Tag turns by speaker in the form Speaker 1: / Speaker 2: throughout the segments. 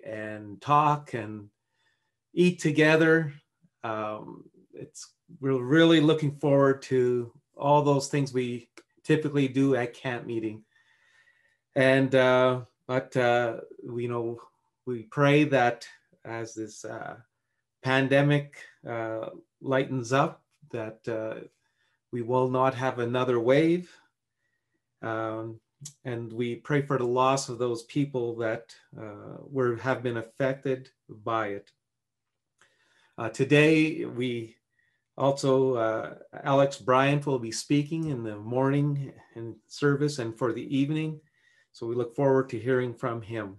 Speaker 1: and talk and eat together. We're really looking forward to all those things we typically do at camp meeting. And we pray that as this pandemic lightens up, that we will not have another wave. And we pray for the loss of those people that have been affected by it. Today, we also, Alex Bryant will be speaking in the morning and service and for the evening. So we look forward to hearing from him.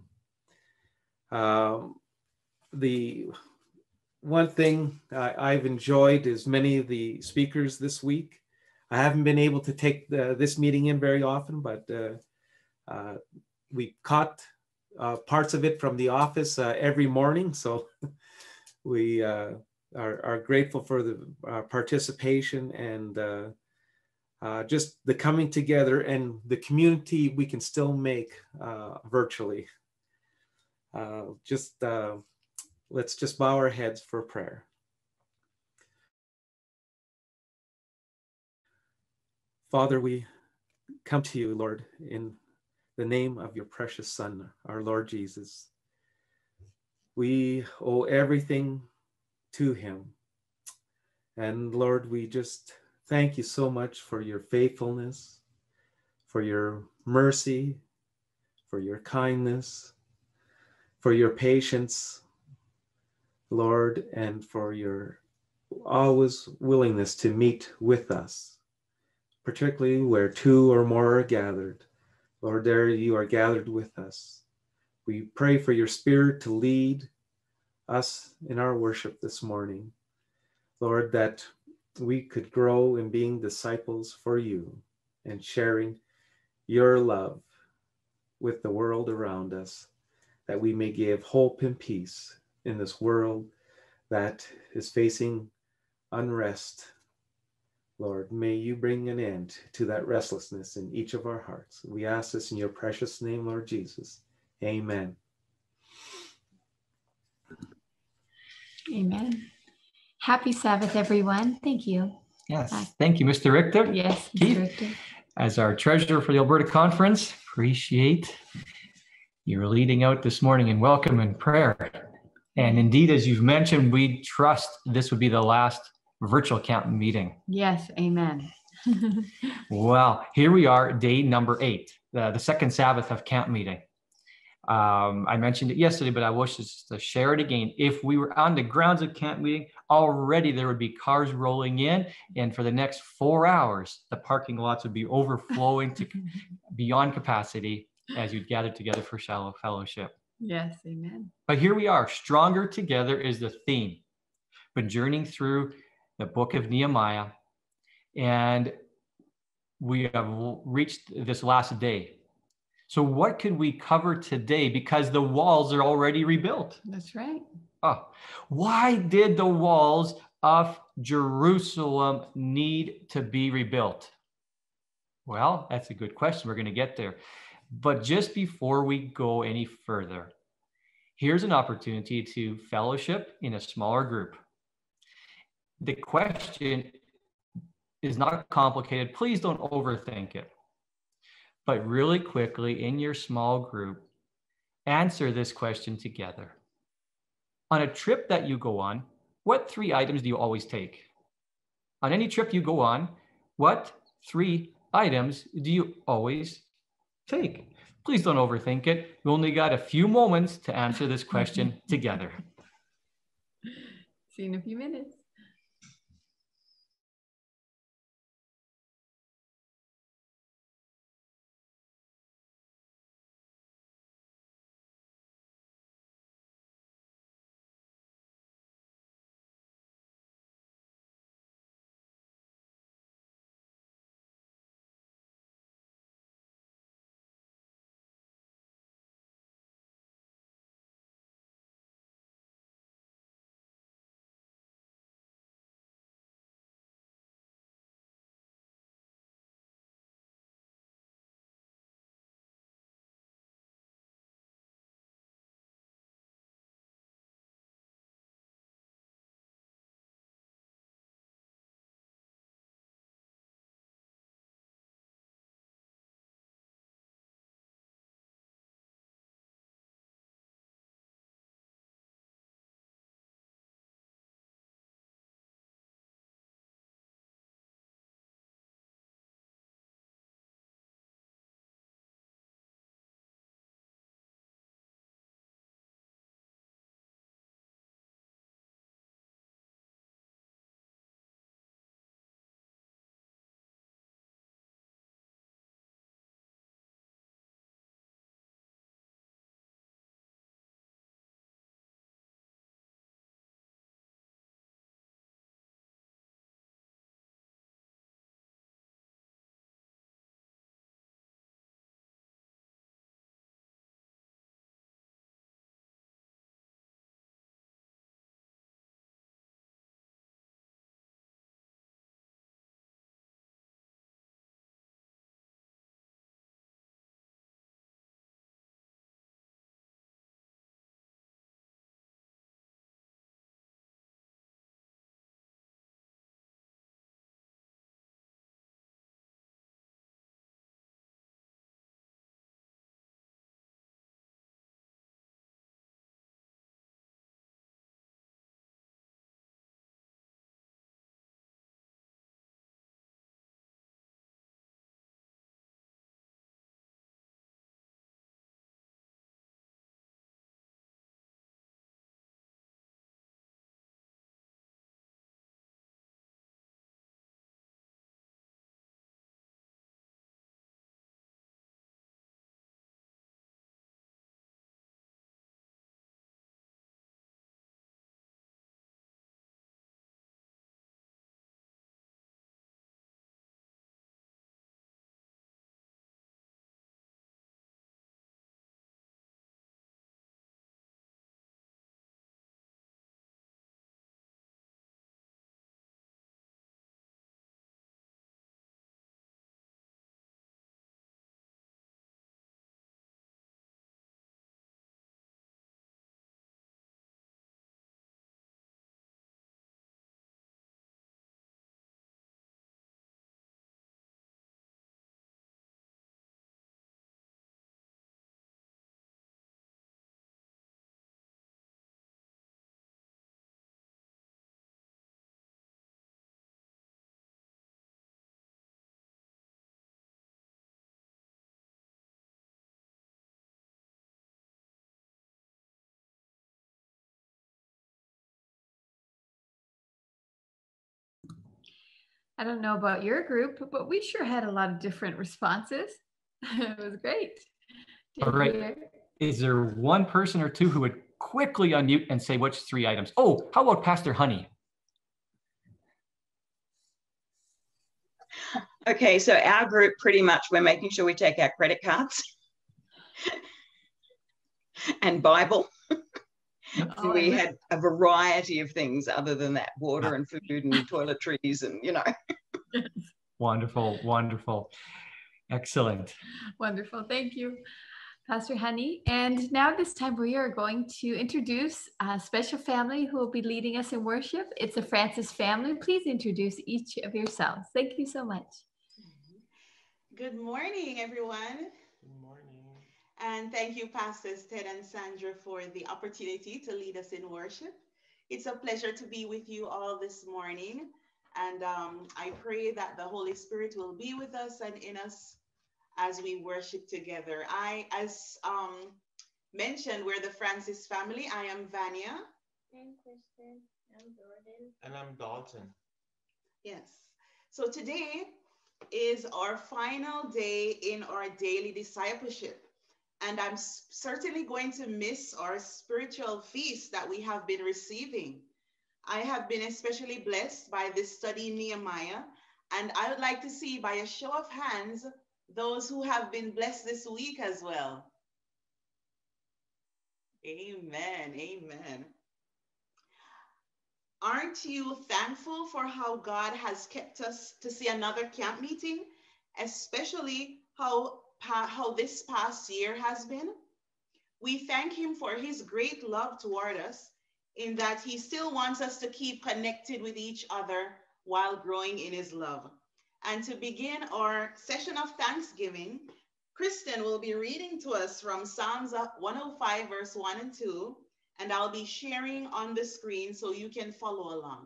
Speaker 1: The one thing I've enjoyed is many of the speakers this week. I haven't been able to take this meeting in very often, but we caught parts of it from the office every morning. So we are grateful for the participation and just the coming together and the community we can still make virtually. Let's just bow our heads for prayer. Father, we come to you, Lord, in the name of your precious Son, our Lord Jesus. We owe everything to him. And Lord, we just thank you so much for your faithfulness, for your mercy, for your kindness, for your patience, Lord, and for your always willingness to meet with us, particularly where two or more are gathered. Lord, there you are gathered with us. We pray for your Spirit to lead us in our worship this morning. Lord, that we could grow in being disciples for you and sharing your love with the world around us, that we may give hope and peace in this world that is facing unrest. Lord, may you bring an end to that restlessness in each of our hearts. We ask this in your precious name, Lord Jesus. Amen.
Speaker 2: Amen. Happy Sabbath, everyone. Thank you.
Speaker 3: Yes. Thank you, Mr. Richter.
Speaker 2: Yes,
Speaker 3: Keith,
Speaker 2: Mr. Richter.
Speaker 3: as our treasurer for the Alberta Conference, appreciate your leading out this morning in welcome and prayer. And indeed, as you've mentioned, we trust this would be the last virtual camp meeting.
Speaker 2: Yes, amen.
Speaker 3: Well, here we are, day number 8, the second Sabbath of camp meeting. I mentioned it yesterday, but I wish to share it again. If we were on the grounds of camp meeting, already there would be cars rolling in, and for the next 4 hours, the parking lots would be overflowing to beyond capacity as you'd gather together for shallow fellowship.
Speaker 2: Yes, amen.
Speaker 3: But here we are, stronger together is the theme. Been journeying through the book of Nehemiah, and we have reached this last day. So what could we cover today? Because the walls are already rebuilt.
Speaker 2: That's right.
Speaker 3: Oh, why did the walls of Jerusalem need to be rebuilt? Well, that's a good question. We're going to get there. But just before we go any further, here's an opportunity to fellowship in a smaller group. The question is not complicated. Please don't overthink it. But really quickly, in your small group, answer this question together. On a trip that you go on, what 3 items do you always take? On any trip you go on, what 3 items do you always take? Please don't overthink it. We only got a few moments to answer this question together.
Speaker 2: See you in a few minutes. I don't know about your group, but we sure had a lot of different responses. It was great.
Speaker 3: All right. Is there one person or two who would quickly unmute and say which 3 items? Oh, how about Pastor Honey?
Speaker 4: Okay, so our group, pretty much, we're making sure we take our credit cards and Bible.
Speaker 2: Oh,
Speaker 4: We had a variety of things other than that, water and food and toiletries and, you know.
Speaker 3: Wonderful, wonderful. Excellent.
Speaker 2: Wonderful. Thank you, Pastor Honey. And now this time we are going to introduce a special family who will be leading us in worship. It's the Francis family. Please introduce each of yourselves. Thank you so much.
Speaker 5: Good morning, everyone.
Speaker 6: Good morning.
Speaker 5: And thank you, Pastors Ted and Sandra, for the opportunity to lead us in worship. It's a pleasure to be with you all this morning. And I pray that the Holy Spirit will be with us and in us as we worship together. As mentioned, we're the Francis family. I am Vania.
Speaker 7: I'm Kristen. I'm Jordan.
Speaker 6: And I'm Dalton.
Speaker 5: Yes. So today is our final day in our daily discipleship. And I'm certainly going to miss our spiritual feast that we have been receiving. I have been especially blessed by this study in Nehemiah. And I would like to see, by a show of hands, those who have been blessed this week as well. Amen. Amen. Aren't you thankful for how God has kept us to see another camp meeting, especially how this past year has been? We thank him for his great love toward us, in that he still wants us to keep connected with each other while growing in his love. And to begin our session of Thanksgiving, Kristen will be reading to us from Psalms 105, verse 1 and 2, and I'll be sharing on the screen so you can follow along.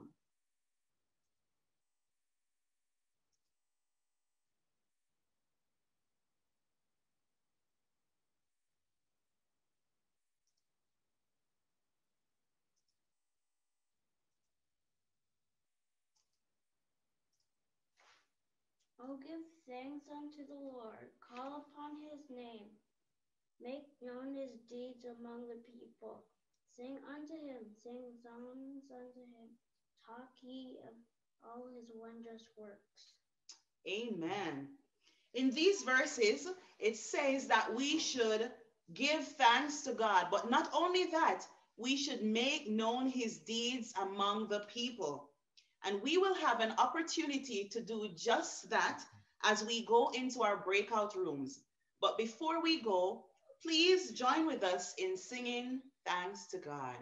Speaker 7: Oh, give thanks unto the Lord. Call upon his name. Make known his deeds among the people. Sing unto him. Sing songs unto him. Talk ye of all his wondrous works.
Speaker 5: Amen. In these verses, it says that we should give thanks to God, but not only that, we should make known his deeds among the people. And we will have an opportunity to do just that as we go into our breakout rooms. But before we go, please join with us in singing thanks to God.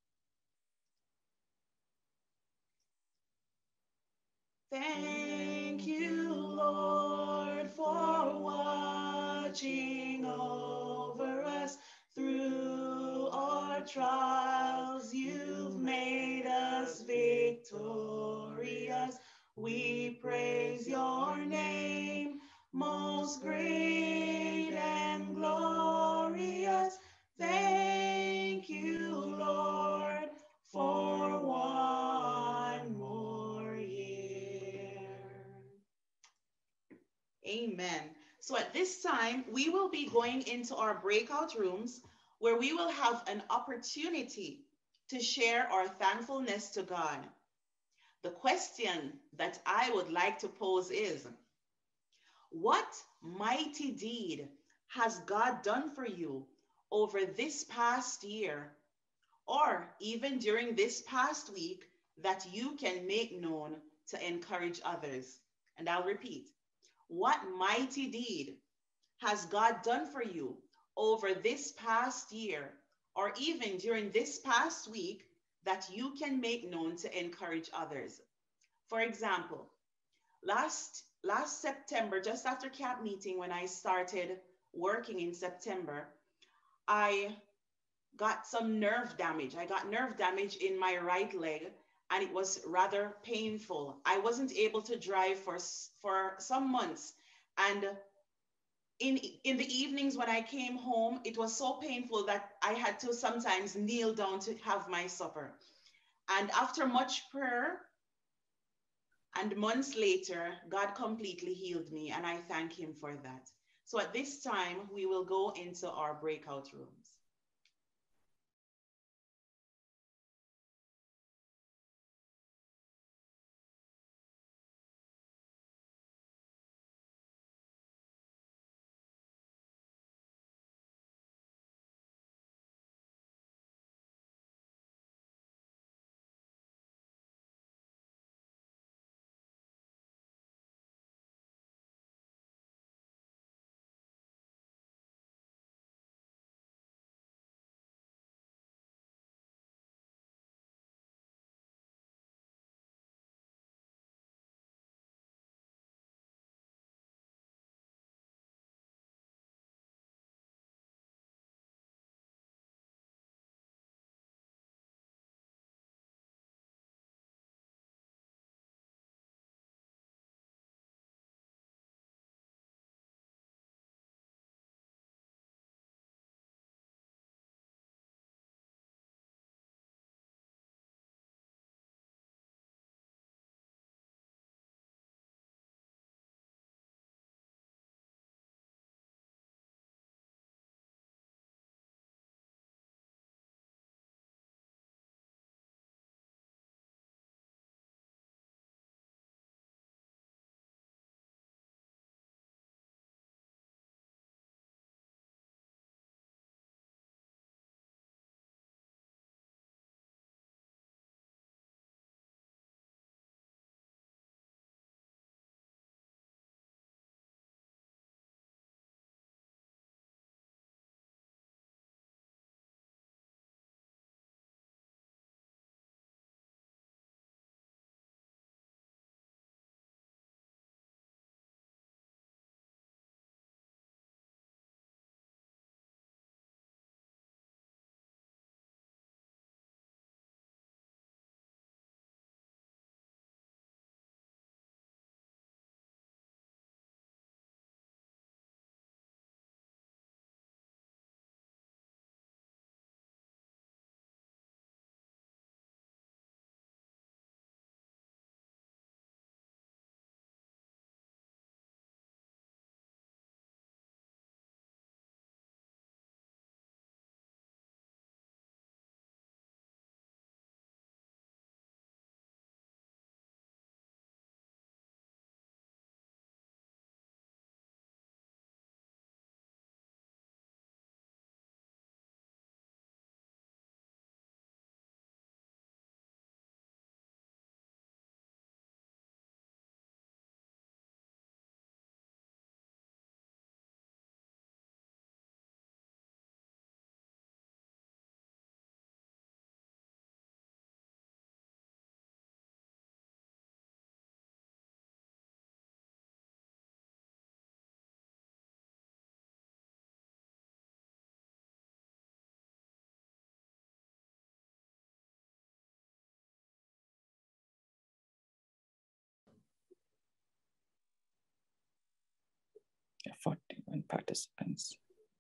Speaker 5: Thank you, Lord, for watching over us through our trials. You've made us victorious. We praise your name, most great and glorious. Thank you, Lord, for one more year. Amen. So at this time, we will be going into our breakout rooms where we will have an opportunity to share our thankfulness to God. The question that I would like to pose is, what mighty deed has God done for you over this past year, or even during this past week, that you can make known to encourage others? And I'll repeat, what mighty deed has God done for you over this past year, or even during this past week, that you can make known to encourage others? For example, last September, just after camp meeting, when I started working in September, I got some nerve damage. I got nerve damage in my right leg, and it was rather painful. I wasn't able to drive for some months. And in the evenings when I came home, it was so painful that I had to sometimes kneel down to have my supper. And after much prayer, And months later, God completely healed me, and I thank Him for that. So at this time, we will go into our breakout rooms.
Speaker 8: Yeah, 41 participants.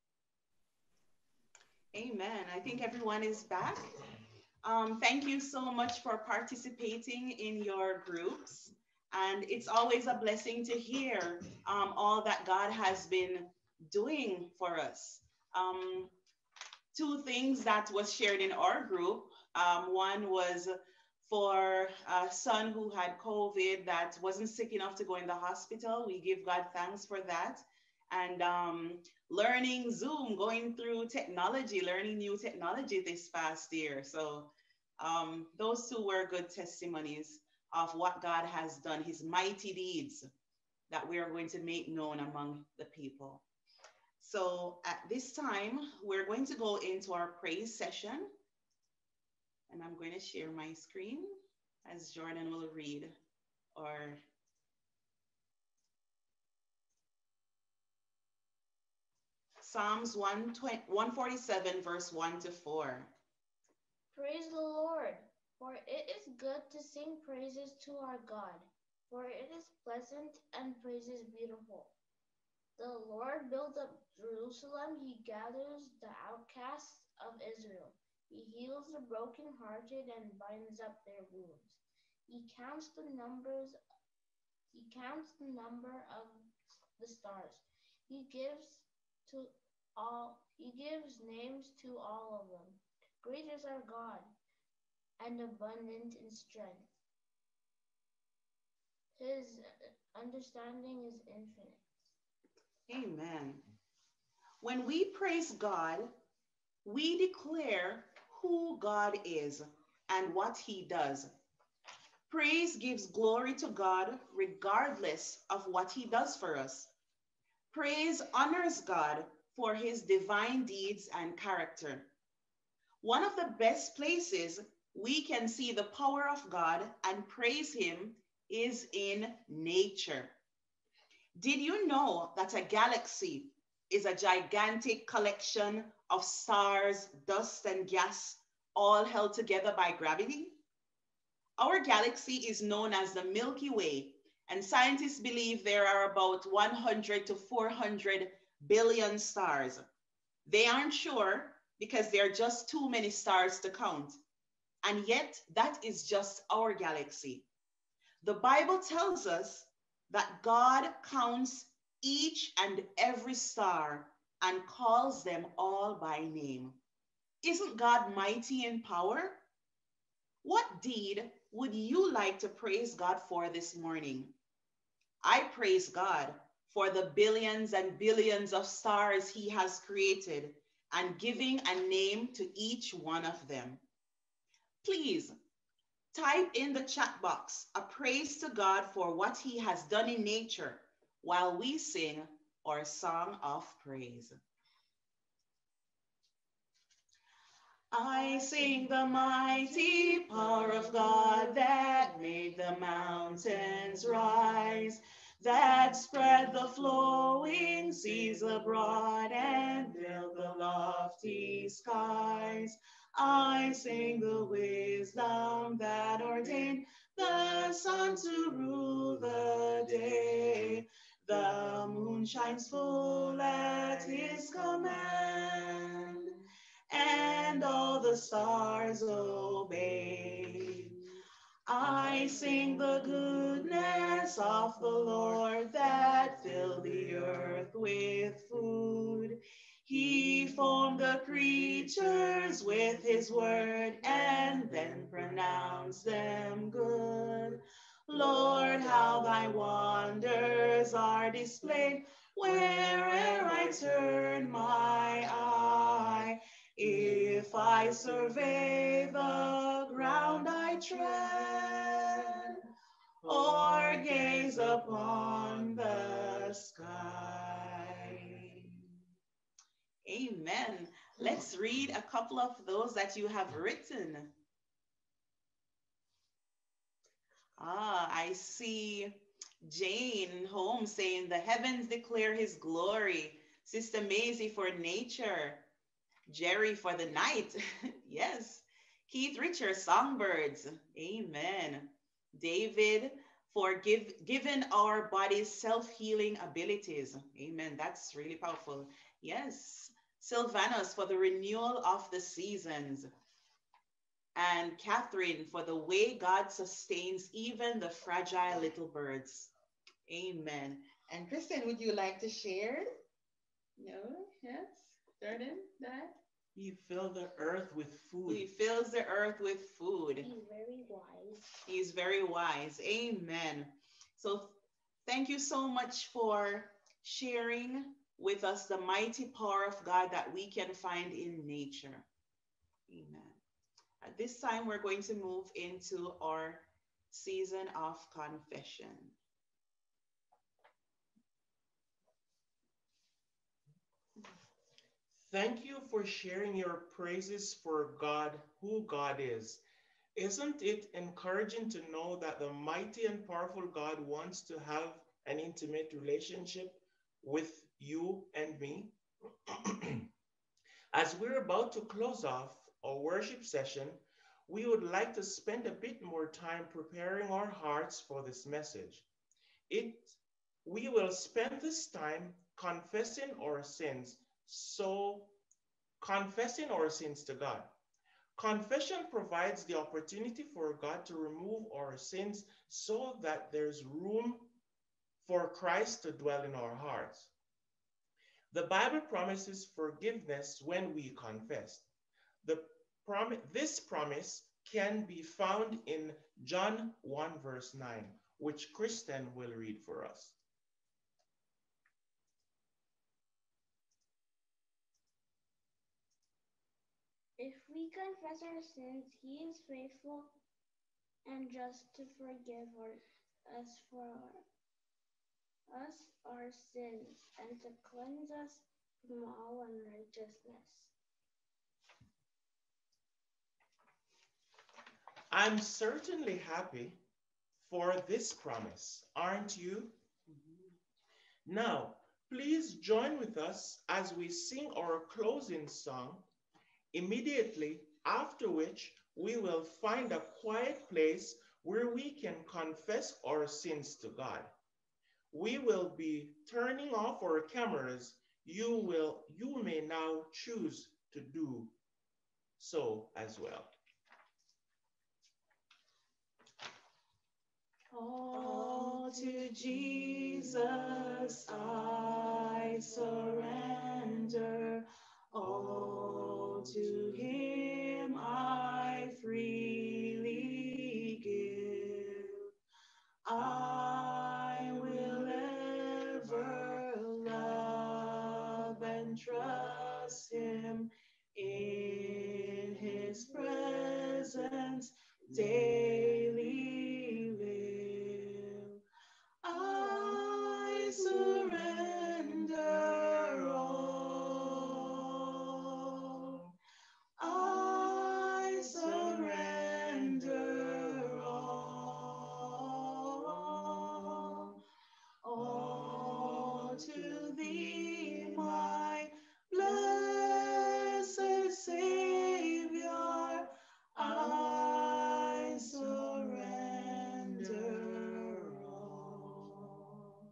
Speaker 5: Amen. I think everyone is back. Thank you so much for participating in your groups. And it's always a blessing to hear all that God has been doing for us. Two things that was shared in our group. One was for a son who had COVID that wasn't sick enough to go in the hospital. We give God thanks for that. And learning Zoom, going through technology, learning new technology this past year. So those two were good testimonies of what God has done, his mighty deeds that we are going to make known among the people. So at this time, we're going to go into our praise session. And I'm going to share my screen as Jordan will read our Psalms 147, verse 1 to 4.
Speaker 7: Praise the Lord, for it is good to sing praises to our God, for it is pleasant and praises beautiful. The Lord builds up Jerusalem, he gathers the outcasts of Israel. He heals the brokenhearted and binds up their wounds. He counts the numbers He counts the number of the stars. He gives names to all of them. Great is our God, and abundant in strength. His understanding is infinite.
Speaker 5: Amen. When we praise God, we declare who God is and what he does. Praise gives glory to God regardless of what he does for us. Praise honors God for his divine deeds and character. One of the best places we can see the power of God and praise him is in nature. Did you know that a galaxy is a gigantic collection of stars, dust, and gas, all held together by gravity? Our galaxy is known as the Milky Way, and scientists believe there are about 100 to 400 billion stars. They aren't sure because there are just too many stars to count. And yet, that is just our galaxy. The Bible tells us that God counts each and every star and calls them all by name. Isn't God mighty in power? What deed would you like to praise God for this morning? I praise God for the billions and billions of stars he has created and giving a name to each one of them. Please type in the chat box a praise to God for what he has done in nature while we sing our song of praise. I sing the mighty power of God that made the mountains rise, that spread the flowing seas abroad and built the lofty skies. I sing the wisdom that ordained the sun to rule the day. The moon shines full at his command, and all the stars obey. I sing the goodness of the Lord that filled the earth with food. He formed the creatures with his word and then pronounced them good. Lord, how thy wonders are displayed where'er I turn my eye. If I survey the ground I tread, or gaze upon the sky. Amen. Let's read a couple of those that you have written. I see Jane Holmes saying, the heavens declare his glory. Sister Maisie for nature. Jerry for the night. Yes. Keith Richards, songbirds. Amen. David for giving our bodies self-healing abilities. Amen. That's really powerful. Yes. Sylvanus for the renewal of the seasons. And Catherine for the way God sustains even the fragile little birds. Amen. And Kristen, would you like to share? No? Yes? Jordan? That?
Speaker 6: He filled the earth with food.
Speaker 5: He fills the earth with food.
Speaker 7: He's very wise.
Speaker 5: He's very wise. Amen. So thank you so much for sharing with us the mighty power of God that we can find in nature. Amen. At this time, we're going to move into our season of confession.
Speaker 6: Thank you for sharing your praises for God, who God is. Isn't it encouraging to know that the mighty and powerful God wants to have an intimate relationship with you and me? As we're about to close off our worship session, we would like to spend a bit more time preparing our hearts for this message. We will spend this time confessing our sins. So, confessing our sins to God. Confession provides the opportunity for God to remove our sins so that there's room for Christ to dwell in our hearts. The Bible promises forgiveness when we confess. This promise can be found in John 1 verse 9, which Kristen will read for us.
Speaker 7: If we confess our sins, he is faithful and just to forgive us our sins and to cleanse us from all unrighteousness.
Speaker 6: I'm certainly happy for this promise, aren't you? Now, please join with us as we sing our closing song, immediately after which we will find a quiet place where we can confess our sins to God. We will be turning off our cameras. You may now choose to do so as well.
Speaker 5: All to Jesus I surrender, all to him I freely give. I will ever love and trust him, in his presence daily live. I surrender all. I surrender all to thee, my blessed Savior. I surrender all.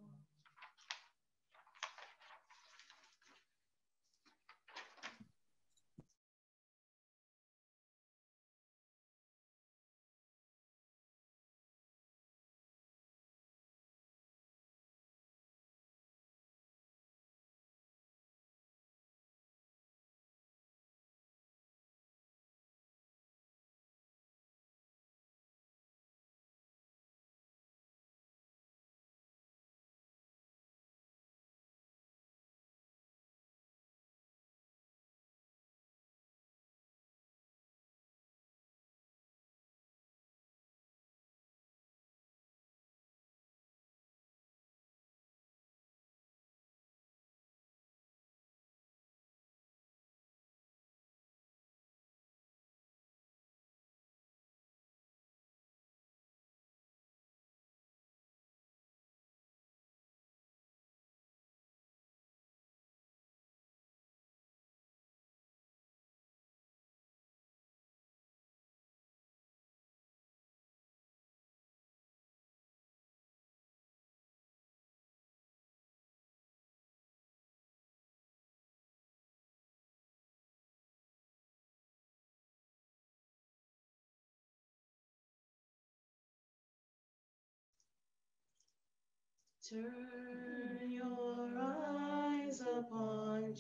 Speaker 5: Turn your eyes upon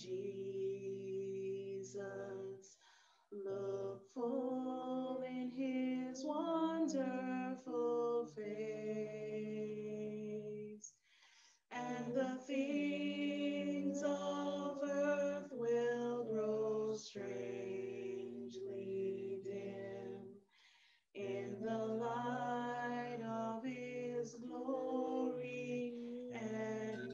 Speaker 5: Jesus. Look full in his wonderful face, and the things of earth will grow strangely dim in the light of his glory and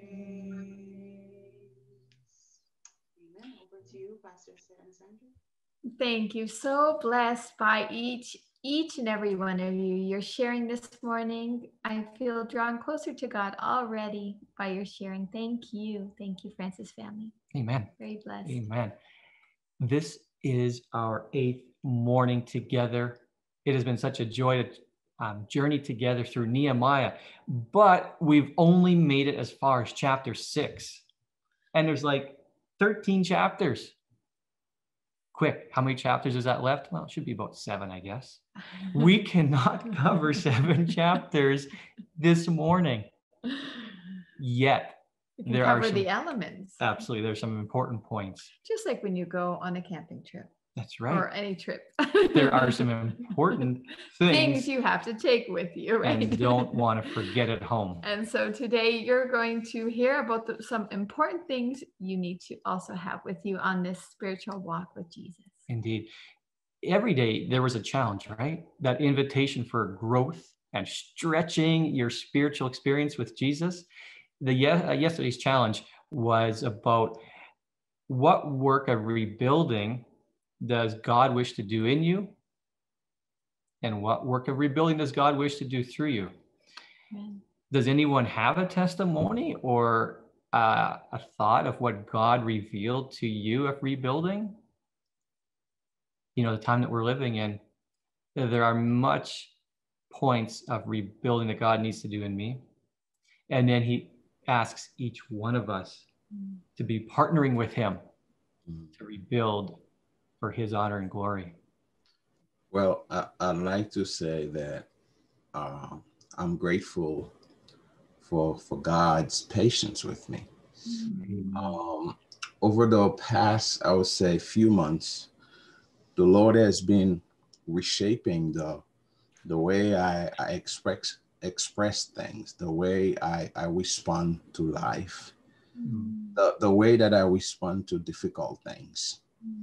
Speaker 5: grace. Amen. Over to you, Pastor Sandra.
Speaker 2: Thank you. So blessed by each and every one of you. You're sharing this morning. I feel drawn closer to God already by your sharing. Thank you. Thank you, Francis family.
Speaker 3: Amen.
Speaker 2: Very blessed.
Speaker 3: Amen. This is our 8th morning together. It has been such a joy to journey together through Nehemiah, but we've only made it as far as chapter 6. And there's like 13 chapters. Quick, how many chapters is that left? Well, it should be about 7, I guess. We cannot cover 7 chapters this morning. Yet,
Speaker 2: You can
Speaker 3: there are
Speaker 2: cover
Speaker 3: some,
Speaker 2: the elements,
Speaker 3: absolutely, there's some important points.
Speaker 2: just like when you go on a camping trip
Speaker 3: That's right.
Speaker 2: or any trip.
Speaker 3: There are some important
Speaker 2: things
Speaker 3: things
Speaker 2: you have to take with you, right?
Speaker 3: and don't want to forget at home.
Speaker 2: And so today you're going to hear about some important things you need to also have with you on this spiritual walk with Jesus.
Speaker 3: Indeed. Every day there was a challenge, right? That invitation for growth and stretching your spiritual experience with Jesus. Yesterday's challenge was about what work of rebuilding does God wish to do in you? And what work of rebuilding does God wish to do through you?
Speaker 2: Amen.
Speaker 3: Does anyone have a testimony or a thought of what God revealed to you of rebuilding? You know, the time that we're living in, there are much points of rebuilding that God needs to do in me. And then he asks each one of us to be partnering with him to rebuild for his honor and glory.
Speaker 9: Well, I'd like to say that I'm grateful for God's patience with me. Over the past, I would say, few months, the Lord has been reshaping the way I express things, the way I respond to life, the way that I respond to difficult things.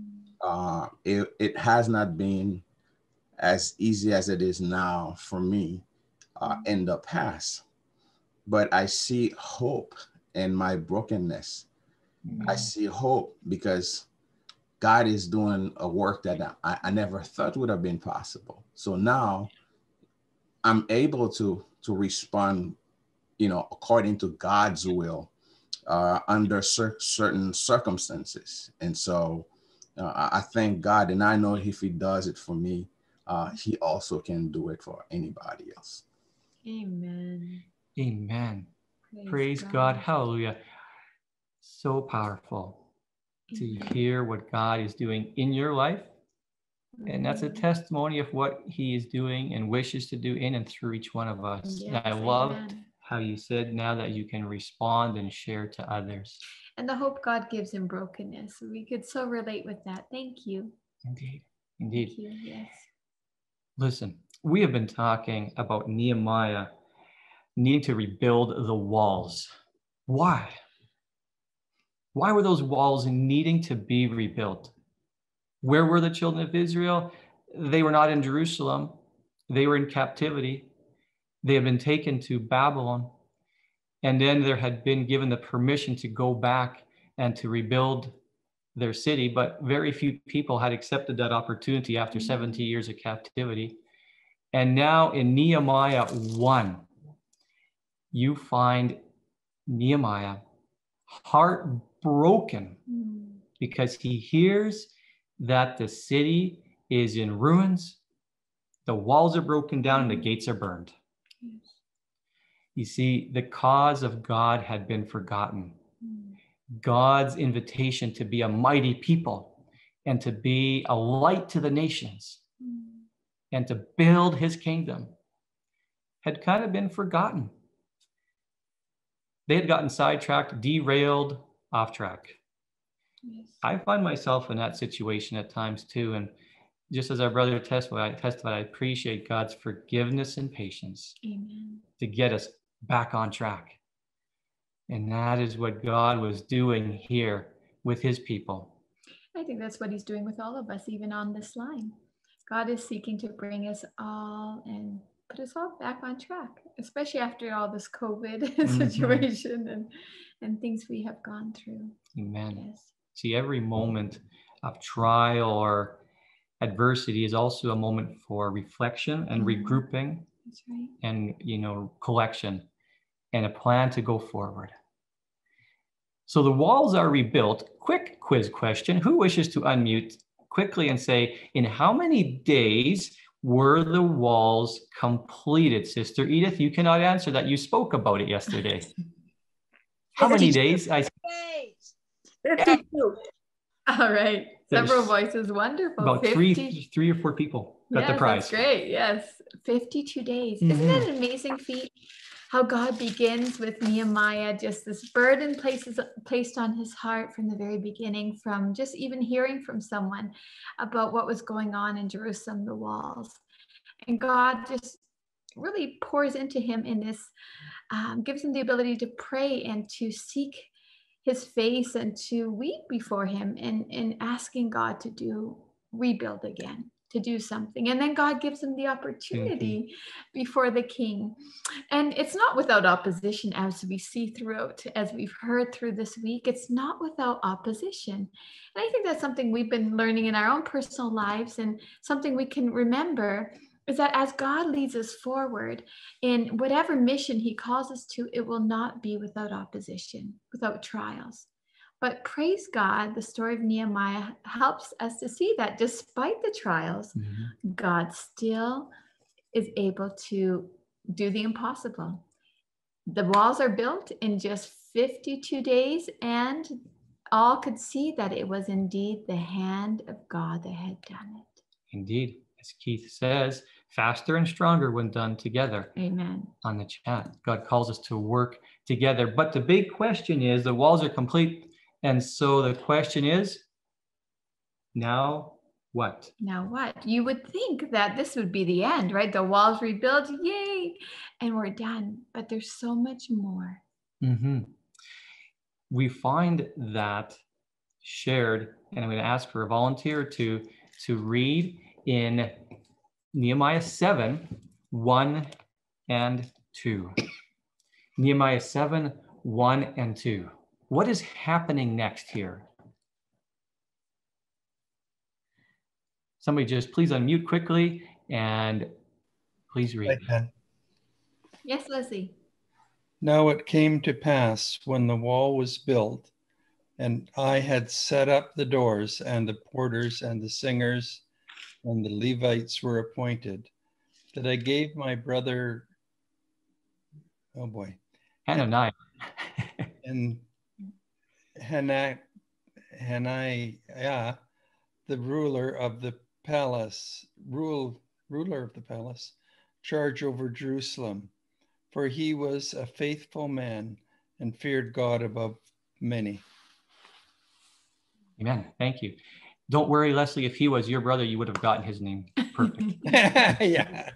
Speaker 9: It has not been as easy as it is now for me in the past, but I see hope in my brokenness. I see hope because God is doing a work that I never thought would have been possible. So now I'm able to respond, according to God's will under certain circumstances. And so I thank God, and I know if he does it for me, he also can do it for anybody else.
Speaker 2: Amen.
Speaker 3: Amen. Praise God. Hallelujah. So powerful to hear what God is doing in your life. And that's a testimony of what he is doing and wishes to do in and through each one of us.
Speaker 2: Yes,
Speaker 3: and I loved how you said now that you can respond and share to others.
Speaker 2: And the hope God gives in brokenness. We could so relate with that. Thank you.
Speaker 3: Indeed. Indeed.
Speaker 2: Thank you. Yes.
Speaker 3: Listen, we have been talking about Nehemiah needing to rebuild the walls. Why? Why were those walls needing to be rebuilt? Where were the children of Israel? They were not in Jerusalem. They were in captivity. They had been taken to Babylon. And then there had been given the permission to go back and to rebuild their city, but very few people had accepted that opportunity after 70 years of captivity. And now in Nehemiah 1, you find Nehemiah heartbroken because he hears that the city is in ruins, the walls are broken down, and the gates are burned. You see, the cause of God had been forgotten. God's invitation to be a mighty people and to be a light to the nations and to build his kingdom had kind of been forgotten. They had gotten sidetracked, derailed, off track. Yes. I find myself in that situation at times too. And just as our brother testified, I appreciate God's forgiveness and patience. Amen. To get us back on track. And that is what God was doing here with his people.
Speaker 2: I think that's what he's doing with all of us, even on this line. God is seeking to bring us all and put us all back on track, especially after all this COVID situation and things we have gone through.
Speaker 3: Amen.
Speaker 2: Yes.
Speaker 3: See, every moment of trial or adversity is also a moment for reflection and regrouping.
Speaker 2: That's right.
Speaker 3: And, collection and a plan to go forward. So the walls are rebuilt. Quick quiz question. Who wishes to unmute quickly and say, in how many days were the walls completed? Sister Edith, you cannot answer that. You spoke about it yesterday. How many days?
Speaker 2: 52. All right. Several voices. Wonderful.
Speaker 3: About
Speaker 2: 50.
Speaker 3: three or four people got the prize.
Speaker 2: That's great. Yes. 52 days. Isn't that an amazing feat? how God begins with Nehemiah, just this burden placed on his heart from the very beginning, from just even hearing from someone about what was going on in Jerusalem, the walls. And God just really pours into him in this, gives him the ability to pray and to seek his face and to weep before him and asking God to rebuild again, to do something. And then God gives him the opportunity before the king. And it's not without opposition, as we see throughout, as we've heard through this week. It's not without opposition. And I think that's something we've been learning in our own personal lives, and something we can remember is that as God leads us forward in whatever mission he calls us to, it will not be without opposition, without trials. But praise God, the story of Nehemiah helps us to see that despite the trials, God still is able to do the impossible. The walls are built in just 52 days, and all could see that it was indeed the hand of God that had done it.
Speaker 3: Indeed, as Keith says, faster and stronger when done together.
Speaker 2: Amen.
Speaker 3: On the chat, God calls us to work together. But the big question is, the walls are complete. And so the question is, now what?
Speaker 2: Now what? You would think that this would be the end, right? The walls rebuilt, yay, and we're done. But there's so much more.
Speaker 3: We find that shared, and I'm going to ask for a volunteer to read in Nehemiah 7, 1 and 2. Nehemiah 7, 1 and 2. What is happening next here? Somebody just please unmute quickly and please read.
Speaker 10: I can.
Speaker 2: Yes, Leslie.
Speaker 10: Now it came to pass when the wall was built, and I had set up the doors, and the porters and the singers and the Levites were appointed, that I gave my brother,
Speaker 3: Hananiah,
Speaker 10: and Hananiah, the ruler of the palace, charge over Jerusalem, for he was a faithful man and feared God above many.
Speaker 3: Amen. Thank you. Don't worry, Leslie, if he was your brother, you would have gotten his name perfect.
Speaker 10: Yeah.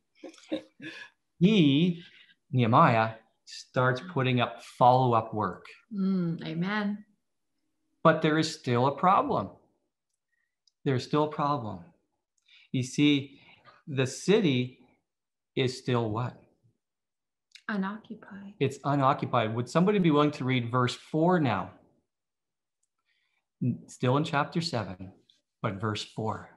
Speaker 3: Nehemiah, starts putting up follow-up work.
Speaker 2: Amen.
Speaker 3: But there is still a problem. There's still a problem. You see, the city is still what?
Speaker 2: Unoccupied.
Speaker 3: It's unoccupied. Would somebody be willing to read verse 4 now? Still in chapter 7, but verse 4.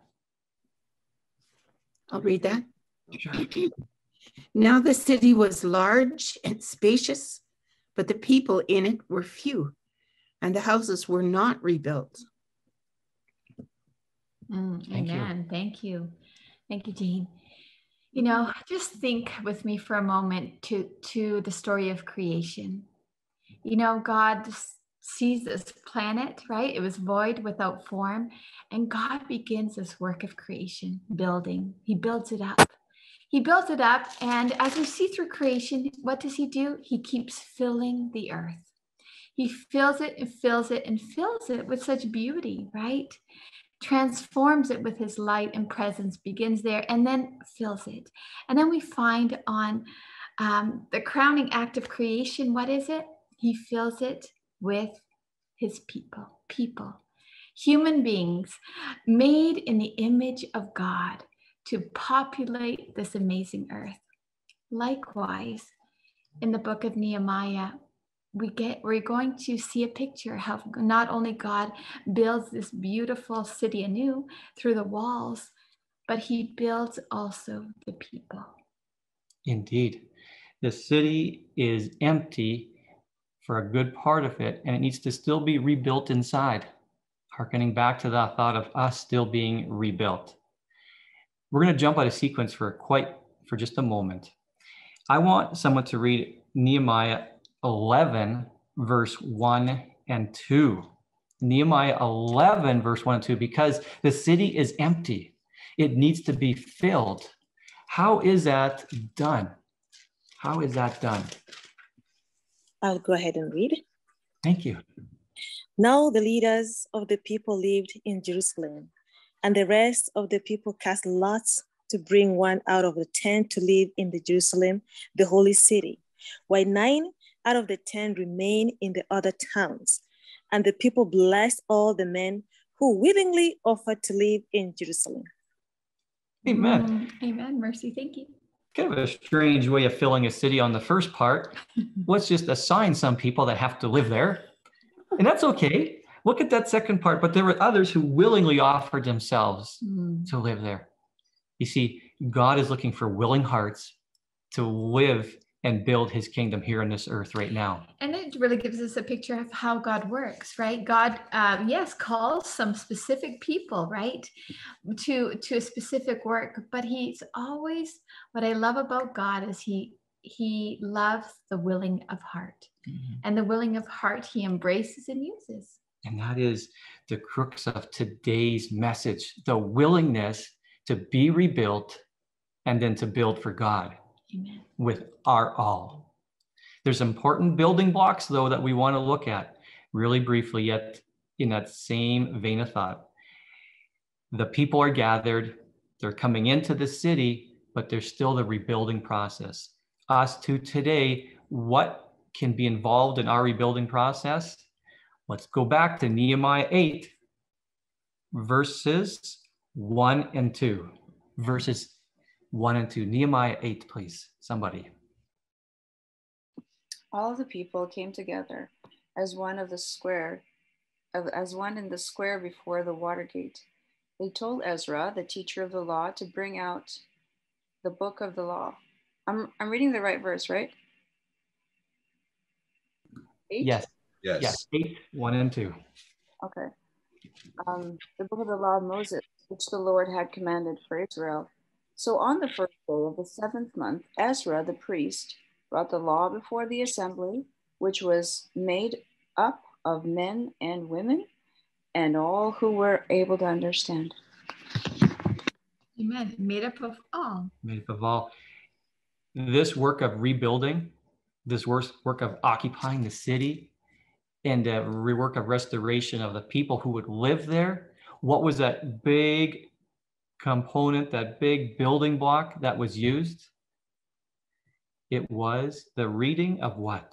Speaker 11: I'll read that.
Speaker 3: Sure.
Speaker 11: Now the city was large and spacious, but the people in it were few, and the houses were not rebuilt.
Speaker 2: Amen. Thank you. Thank you, Jean. You know, just think with me for a moment to the story of creation. You know, God sees this planet, right? It was void without form. And God begins this work of creation, building. He builds it up. He built it up. And as we see through creation, what does he do? He keeps filling the earth. He fills it and fills it and fills it with such beauty, right? Transforms it with his light and presence, begins there, and then fills it. And then we find on the crowning act of creation, what is it? He fills it with his people, human beings made in the image of God to populate this amazing earth. Likewise, in the book of Nehemiah, we're going to see a picture how not only God builds this beautiful city anew through the walls, but he builds also the people.
Speaker 3: Indeed. The city is empty for a good part of it, and it needs to still be rebuilt inside, hearkening back to the thought of us still being rebuilt. We're going to jump out of sequence for just a moment. I want someone to read Nehemiah 11, verse 1 and 2. Nehemiah 11, verse 1 and 2, because the city is empty. It needs to be filled. How is that done? How is that done?
Speaker 12: I'll go ahead and read.
Speaker 3: Thank you.
Speaker 12: Now the leaders of the people lived in Jerusalem, and the rest of the people cast lots to bring one out of the 10 to live in the Jerusalem, the holy city, while 9 out of the 10 remained in the other towns. And the people blessed all the men who willingly offered to live in Jerusalem.
Speaker 3: Amen.
Speaker 2: Amen. Mercy, thank you.
Speaker 3: Kind of a strange way of filling a city on the first part. Let's just assign some people that have to live there. And that's okay. Look at that second part. But there were others who willingly offered themselves to live there. You see, God is looking for willing hearts to live and build his kingdom here on this earth right now.
Speaker 2: And it really gives us a picture of how God works, right? God, yes, calls some specific people, right, to a specific work, but he's always, what I love about God is he loves the willing of heart. And the willing of heart he embraces and uses.
Speaker 3: And that is the crux of today's message, the willingness to be rebuilt and then to build for God.
Speaker 2: Amen.
Speaker 3: With our all. There's important building blocks, though, that we want to look at really briefly, yet in that same vein of thought. The people are gathered, they're coming into the city, but there's still the rebuilding process. Us too today, what can be involved in our rebuilding process? Let's go back to Nehemiah 8, verses 1 and 2. Verses 1 and 2. Nehemiah 8, please. Somebody.
Speaker 13: All the people came together as one in the square before the water gate. They told Ezra, the teacher of the law, to bring out the book of the law. I'm reading the right verse, right? 8?
Speaker 3: Yes. 8, 1 and 2.
Speaker 13: Okay. The book of the law of Moses, which the Lord had commanded for Israel. So on the first day of the 7th month, Ezra the priest brought the law before the assembly, which was made up of men and women and all who were able to understand.
Speaker 2: Amen. Made up of all.
Speaker 3: Made up of all. This work of rebuilding, this work of occupying the city, and the work of restoration of the people who would live there. What was that big component, that big building block that was used? It was the reading of what?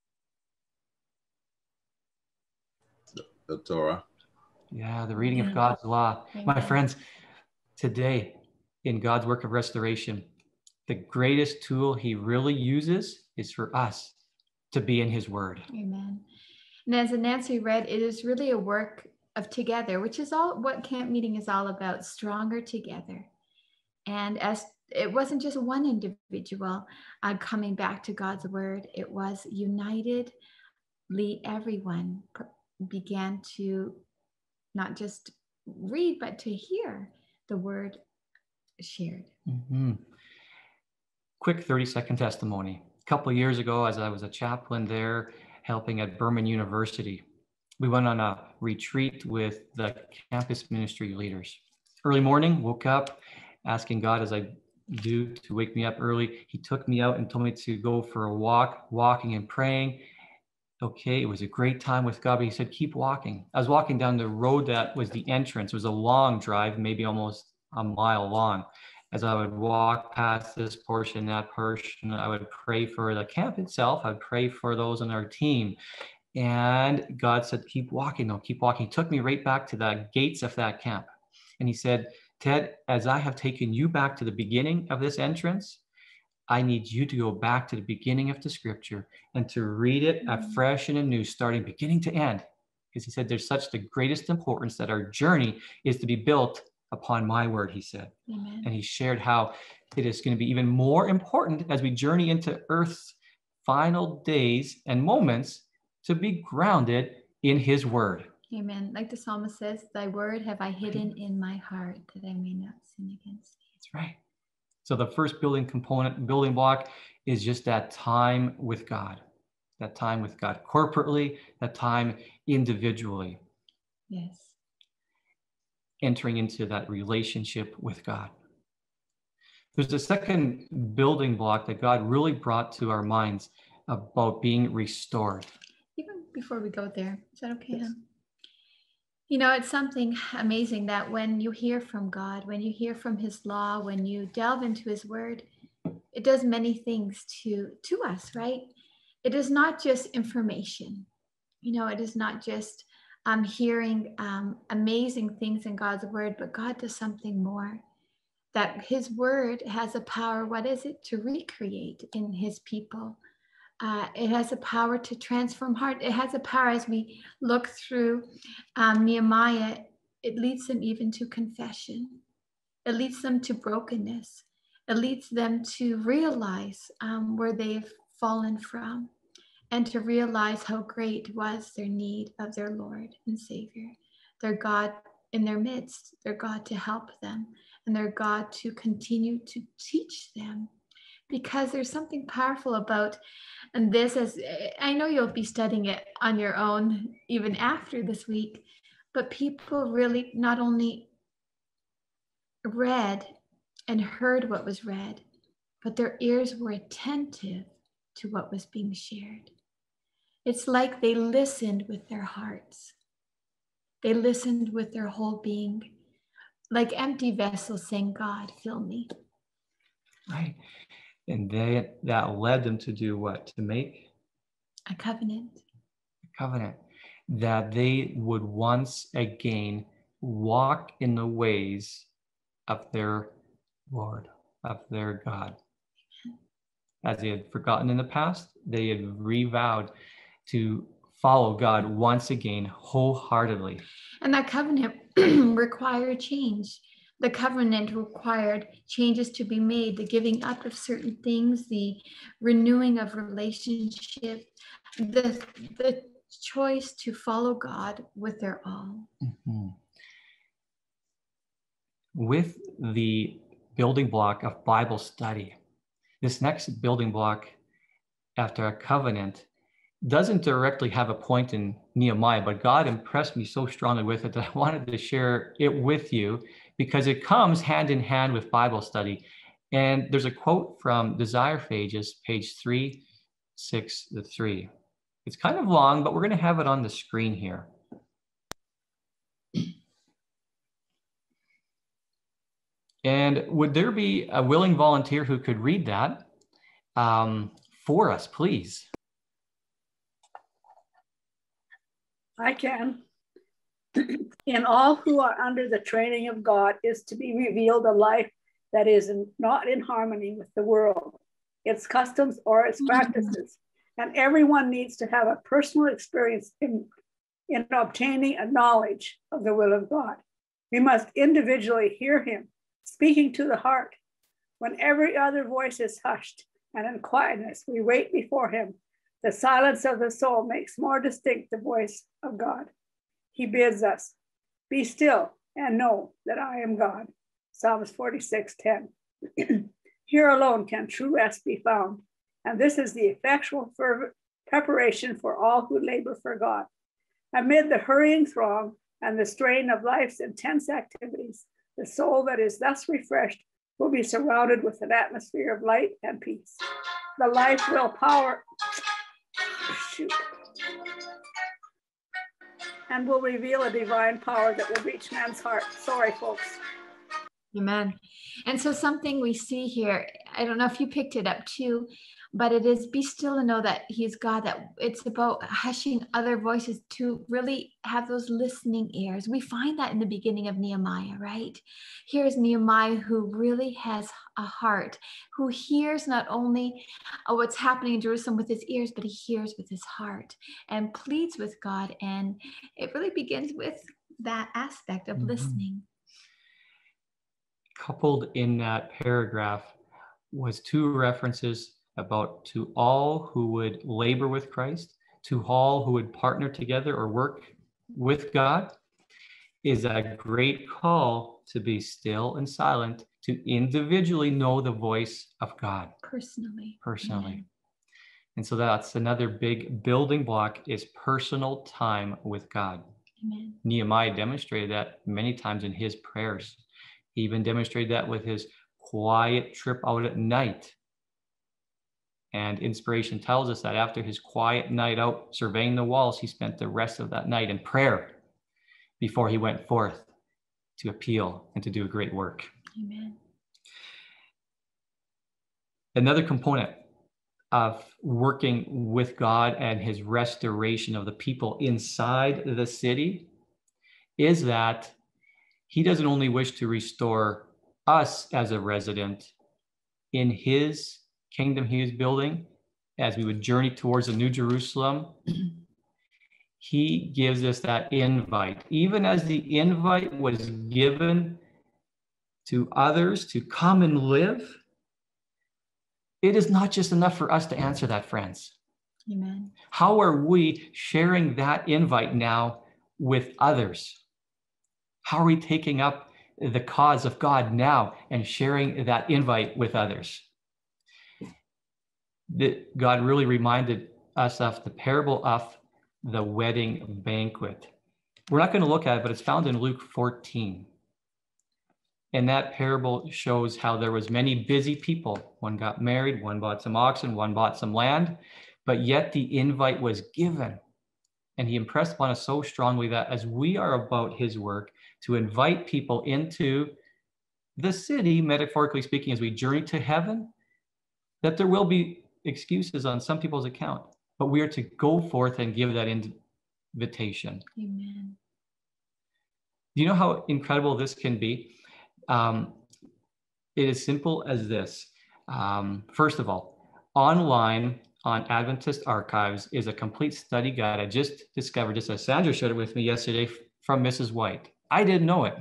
Speaker 9: The Torah.
Speaker 3: Yeah, the reading of God's law.
Speaker 2: Amen.
Speaker 3: My friends, today in God's work of restoration, the greatest tool he really uses is for us to be in his word.
Speaker 2: Amen. And as Nancy read, it is really a work of together, which is all what camp meeting is all about, stronger together. And as it wasn't just one individual coming back to God's word, it was unitedly everyone began to not just read, but to hear the word shared.
Speaker 3: Mm-hmm. Quick 30-second testimony. A couple of years ago, as I was a chaplain there, helping at Berman University, we went on a retreat with the campus ministry leaders. Early morning, woke up, asking God, as I do, to wake me up early. He took me out and told me to go for a walk, walking and praying. Okay, it was a great time with God, but he said, keep walking. I was walking down the road that was the entrance. It was a long drive, maybe almost a mile long. As I would walk past this portion, that portion, I would pray for the camp itself. I'd pray for those on our team. And God said, keep walking, though, keep walking. He took me right back to the gates of that camp. And he said, Ted, as I have taken you back to the beginning of this entrance, I need you to go back to the beginning of the scripture and to read it afresh and anew, starting beginning to end. Because he said, there's such the greatest importance that our journey is to be built upon my word, he said.
Speaker 2: Amen.
Speaker 3: And he shared how it is going to be even more important as we journey into Earth's final days and moments to be grounded in his word.
Speaker 2: Amen. Like the psalmist says, thy word have I hidden in my heart that I may not sin against thee.
Speaker 3: That's right. So the first building block is just that time with God, corporately, that time individually.
Speaker 2: Yes.
Speaker 3: Entering into that relationship with God. There's a second building block that God really brought to our minds about being restored.
Speaker 2: Even before we go there, is that okay? Yes. You know, it's something amazing that when you hear from God, when you hear from his law, when you delve into his word, it does many things to us, right? It is not just information. You know, it is not just hearing amazing things in God's word, but God does something more. That his word has a power, what is it? To recreate in his people. It has a power to transform heart. It has a power, as we look through Nehemiah, it leads them even to confession. It leads them to brokenness. It leads them to realize where they've fallen from and to realize how great was their need of their Lord and Savior, their God in their midst, their God to help them, and their God to continue to teach them. Because there's something powerful about, and this is, I know you'll be studying it on your own even after this week, but people really not only read and heard what was read, but their ears were attentive to what was being shared. It's like they listened with their hearts. They listened with their whole being, like empty vessels saying, God, fill me.
Speaker 3: Right. And that led them to do what? To make
Speaker 2: a covenant.
Speaker 3: A covenant. That they would once again walk in the ways of their Lord, of their God. As they had forgotten in the past, they had revowed to follow God once again wholeheartedly.
Speaker 2: And that covenant required change. The covenant required changes to be made, the giving up of certain things, the renewing of relationship, the choice to follow God with their all.
Speaker 3: Mm-hmm. With the building block of Bible study, this next building block after a covenant doesn't directly have a point in Nehemiah, but God impressed me so strongly with it that I wanted to share it with you because it comes hand in hand with Bible study. And there's a quote from Desire Phages, page 363. It's kind of long, but we're going to have it on the screen here. And would there be a willing volunteer who could read that for us, please?
Speaker 14: I can. In all who are under the training of God is to be revealed a life that is not in harmony with the world, its customs or its practices. And everyone needs to have a personal experience in obtaining a knowledge of the will of God. We must individually hear him speaking to the heart. When every other voice is hushed and in quietness, we wait before him. The silence of the soul makes more distinct the voice of God. He bids us, be still and know that I am God. Psalms 46:10. Here alone can true rest be found. And this is the effectual fervent preparation for all who labor for God. Amid the hurrying throng and the strain of life's intense activities, the soul that is thus refreshed will be surrounded with an atmosphere of light and peace. The life will power, and will reveal a divine power that will reach man's heart. Sorry, folks.
Speaker 2: Amen. And so something we see here, I don't know if you picked it up too, but it is be still and know that he's God, that it's about hushing other voices to really have those listening ears. We find that in the beginning of Nehemiah, right? Here's Nehemiah who really has a heart, who hears not only what's happening in Jerusalem with his ears, but he hears with his heart and pleads with God. And it really begins with that aspect of listening.
Speaker 3: Coupled in that paragraph was two references about to all who would labor with Christ, to all who would partner together or work with God, is a great call to be still and silent, to individually know the voice of God.
Speaker 2: Personally.
Speaker 3: Amen. And so that's another big building block is personal time with God.
Speaker 2: Amen.
Speaker 3: Nehemiah demonstrated that many times in his prayers. He even demonstrated that with his quiet trip out at night. And inspiration tells us that after his quiet night out surveying the walls, he spent the rest of that night in prayer before he went forth to appeal and to do a great work.
Speaker 2: Amen.
Speaker 3: Another component of working with God and his restoration of the people inside the city is that he doesn't only wish to restore us as a resident in his kingdom he is building as we would journey towards the New Jerusalem. He gives us that invite, even as the invite was given to others to come and live. It is not just enough for us to answer that, friends.
Speaker 2: Amen.
Speaker 3: How are we sharing that invite now with others? How are we taking up the cause of God now and sharing that invite with others? God really reminded us of the parable of the wedding banquet. We're not going to look at it, but it's found in Luke 14. And that parable shows how there was many busy people. One got married, one bought some oxen, one bought some land, but yet the invite was given. And he impressed upon us so strongly that as we are about his work to invite people into the city, metaphorically speaking, as we journey to heaven, that there will be excuses on some people's account, but we are to go forth and give that invitation.
Speaker 2: Amen.
Speaker 3: Do you know how incredible this can be? It is simple as this. First of all, online on Adventist Archives is a complete study guide I just discovered, just as Sandra showed it with me yesterday, from Mrs. White. I didn't know it.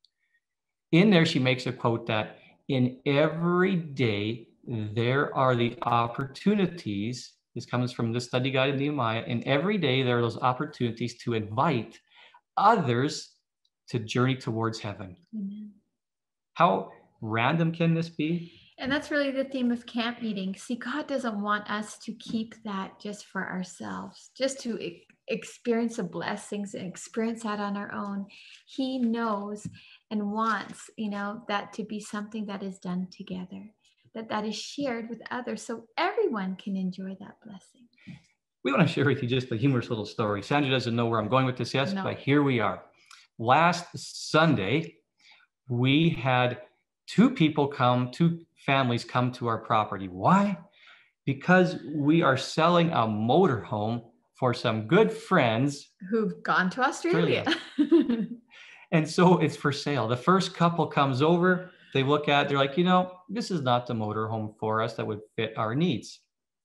Speaker 3: In there, she makes a quote that in every day, there are the opportunities. This comes from the study guide of Nehemiah. And every day there are those opportunities to invite others to journey towards heaven.
Speaker 2: Amen.
Speaker 3: How random can this be?
Speaker 2: And that's really the theme of camp meeting. See, God doesn't want us to keep that just for ourselves, just to experience the blessings and experience that on our own. He knows and wants, that to be something that is done together, that is shared with others so everyone can enjoy that blessing.
Speaker 3: We want to share with you just a humorous little story. Sandra doesn't know where I'm going with this yet,
Speaker 2: No.
Speaker 3: But here we are. Last Sunday, we had two families come to our property. Why? Because we are selling a motorhome for some good friends
Speaker 2: who've gone to Australia.
Speaker 3: And so it's for sale. The first couple comes over, they look at it, they're like, this is not the motorhome for us that would fit our needs.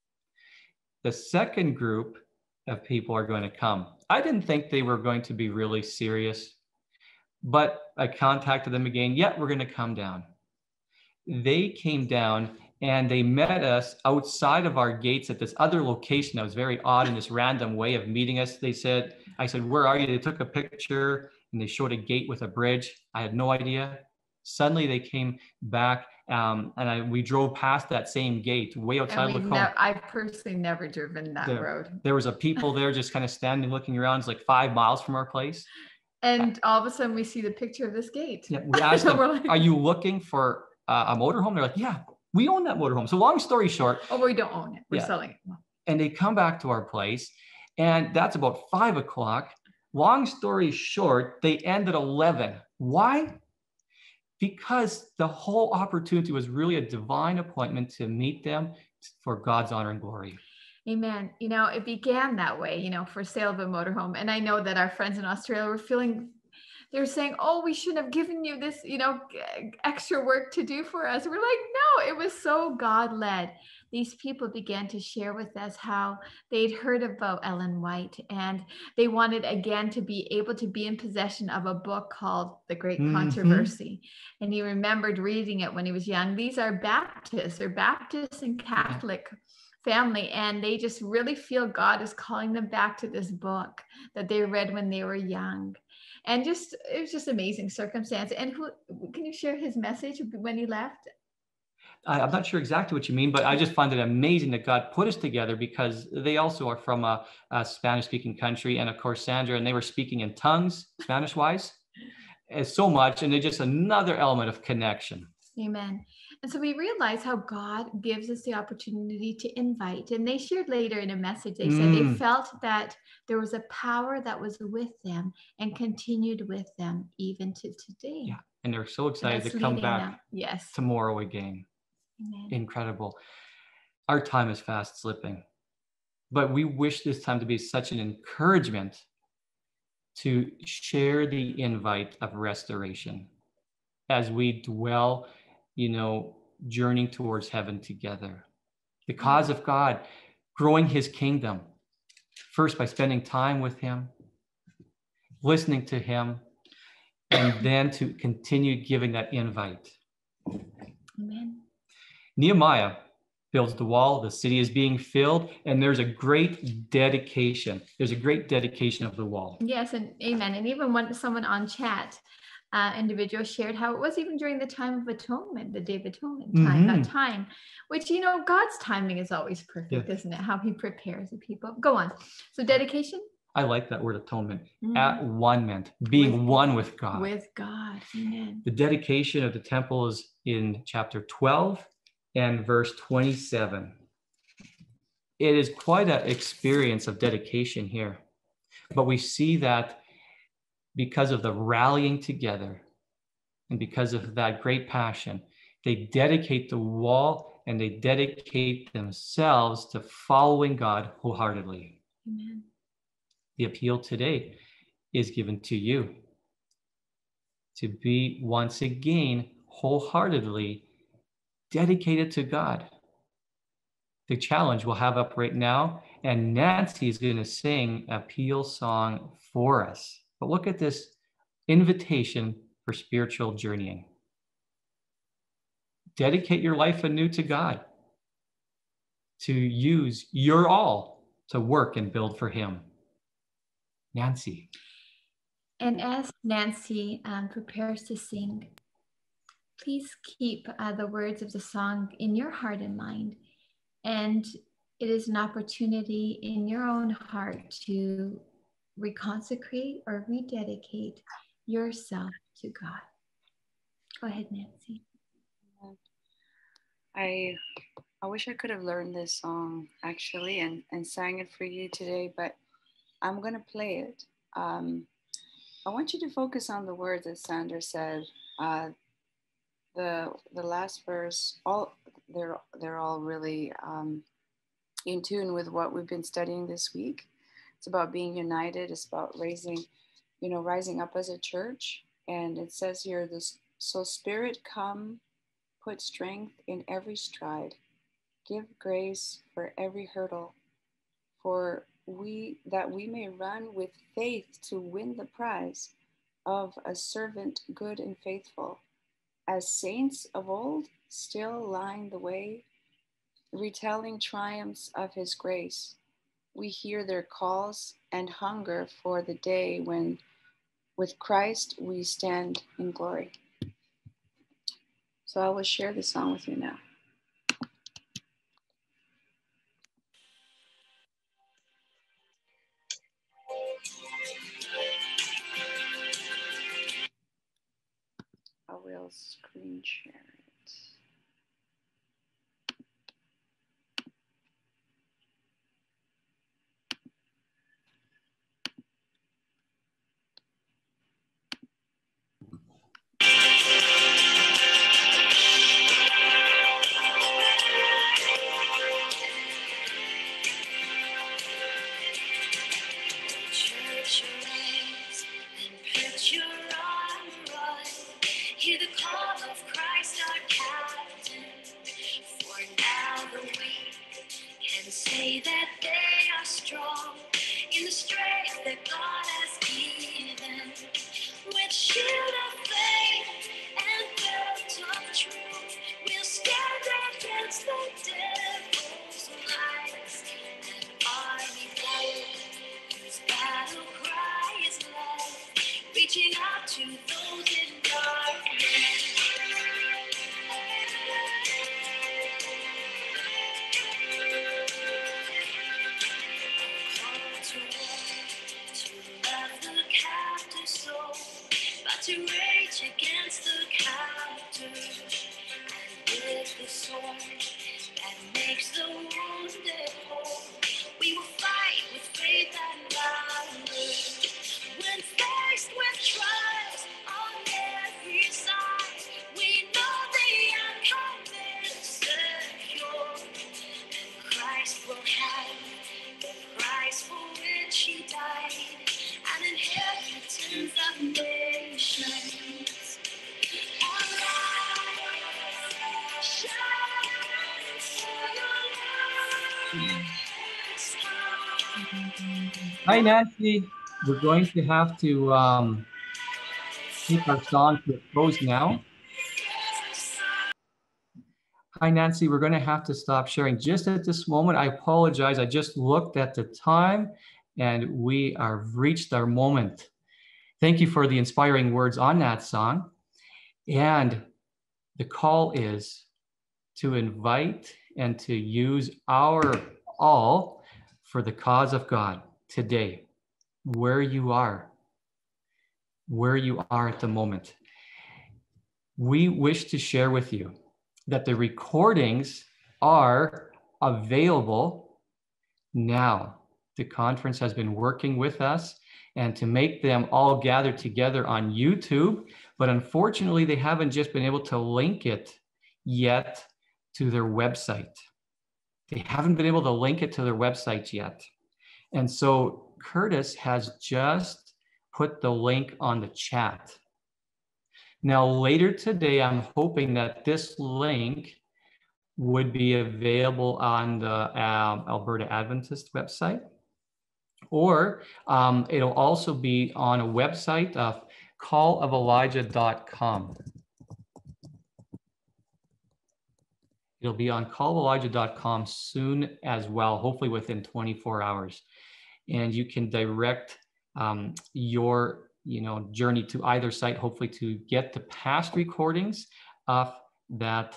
Speaker 3: The second group of people are going to come. I didn't think they were going to be really serious, but I contacted them again. Yeah, we're going to come down. They came down and they met us outside of our gates at this other location that was very odd in this random way of meeting us. I said, where are you? They took a picture and they showed a gate with a bridge. I had no idea. Suddenly they came back and we drove past that same gate way outside Lacombe.
Speaker 2: I've personally never driven that road.
Speaker 3: There was a people there just kind of standing, looking around. It's like 5 miles from our place.
Speaker 2: And all of a sudden we see the picture of this gate.
Speaker 3: Yeah, we asked them, are you looking for a motorhome? They're like, yeah, we own that motorhome. So long story short.
Speaker 2: Oh, we don't own it. We're selling it.
Speaker 3: And they come back to our place and that's about 5 o'clock. Long story short, they end at 11. Why? Because the whole opportunity was really a divine appointment to meet them for God's honor and glory.
Speaker 2: Amen. It began that way, for sale of a motorhome. And I know that our friends in Australia were they're saying, oh, we shouldn't have given you this, extra work to do for us. We're like, no, it was so God-led. These people began to share with us how they'd heard about Ellen White and they wanted again to be able to be in possession of a book called The Great Controversy. And he remembered reading it when he was young. These are Baptists. They're Baptist and Catholic family, and they just really feel God is calling them back to this book that they read when they were young. And it was just amazing circumstance. And can you share his message when he left?
Speaker 3: I'm not sure exactly what you mean, but I just find it amazing that God put us together because they also are from a Spanish-speaking country. And of course, Sandra, and they were speaking in tongues, Spanish-wise, so much. And it's just another element of connection.
Speaker 2: Amen. And so we realize how God gives us the opportunity to invite. And they shared later in a message, they said they felt that there was a power that was with them and continued with them even to today.
Speaker 3: Yeah. And they're so excited to come back tomorrow again.
Speaker 2: Amen.
Speaker 3: Incredible. Our time is fast slipping, but we wish this time to be such an encouragement to share the invite of restoration as we dwell, journeying towards heaven together. The cause of God, growing his kingdom, first by spending time with him, listening to him, and then to continue giving that invite.
Speaker 2: Amen.
Speaker 3: Nehemiah builds the wall, the city is being filled, and there's a great dedication. There's a great dedication of the wall.
Speaker 2: Yes, and amen. And even when someone on chat, individual shared how it was even during the time of atonement, the Day of Atonement time, that time, which, God's timing is always perfect, isn't it? How he prepares the people. Go on. So dedication?
Speaker 3: I like that word, atonement. At one meant being one with God.
Speaker 2: With God. Amen.
Speaker 3: The dedication of the temple is in chapter 12 and verse 27. It is quite an experience of dedication here. But we see that because of the rallying together and because of that great passion, they dedicate the wall and they dedicate themselves to following God wholeheartedly.
Speaker 2: Amen.
Speaker 3: The appeal today is given to you to be once again wholeheartedly dedicated to God. The challenge we'll have up right now, and Nancy is going to sing a appeal song for us. But look at this invitation for spiritual journeying. Dedicate your life anew to God, to use your all to work and build for him. Nancy.
Speaker 2: And as Nancy prepares to sing, please keep the words of the song in your heart and mind. And it is an opportunity in your own heart to reconsecrate or rededicate yourself to God. Go ahead, Nancy.
Speaker 13: I wish I could have learned this song actually and sang it for you today, but I'm going to play it. I want you to focus on the words that Sandra said. The last verse, they're all really in tune with what we've been studying this week. It's about being united. It's about rising up as a church. And it says here, so Spirit, come, put strength in every stride, give grace for every hurdle, that we may run with faith to win the prize of a servant good and faithful, as saints of old still line the way, retelling triumphs of his grace. We hear their calls and hunger for the day when with Christ we stand in glory. So I will share this song with you now. I will screen share it.
Speaker 15: Church, arise and put your armor on. Hear the call of Christ our captain. For now the weak can say that they are strong in the strength that God has given. With shield of faith and belt of truth, we'll stand against the devil's lies. And army bold, whose battle cry is love, reaching out to those in darkness. Call to war, to love the captive soul, but to rage against the captor. sword that makes the wounded whole. We will fight with faith and valor. When faced with trials on every side, we know the outcome is secure. And Christ will have the price for which he died, an inheritance of nations.
Speaker 3: Hi, Nancy. We're going to have to keep our song to a close now. Hi, Nancy. We're going to have to stop sharing just at this moment. I apologize. I just looked at the time and we have reached our moment. Thank you for the inspiring words on that song. And the call is to invite and to use our all for the cause of God today, where you are at the moment. We wish to share with you that the recordings are available now. The conference has been working with us and to make them all gathered together on YouTube, but unfortunately they haven't just been able to link it yet to their website. They haven't been able to link it to their website yet. And so Curtis has just put the link on the chat. Now, later today, I'm hoping that this link would be available on the Alberta Adventist website, or it'll also be on a website of callofelijah.com. It'll be on callofelijah.com soon as well, hopefully within 24 hours. And you can direct your journey to either site, hopefully to get the past recordings of that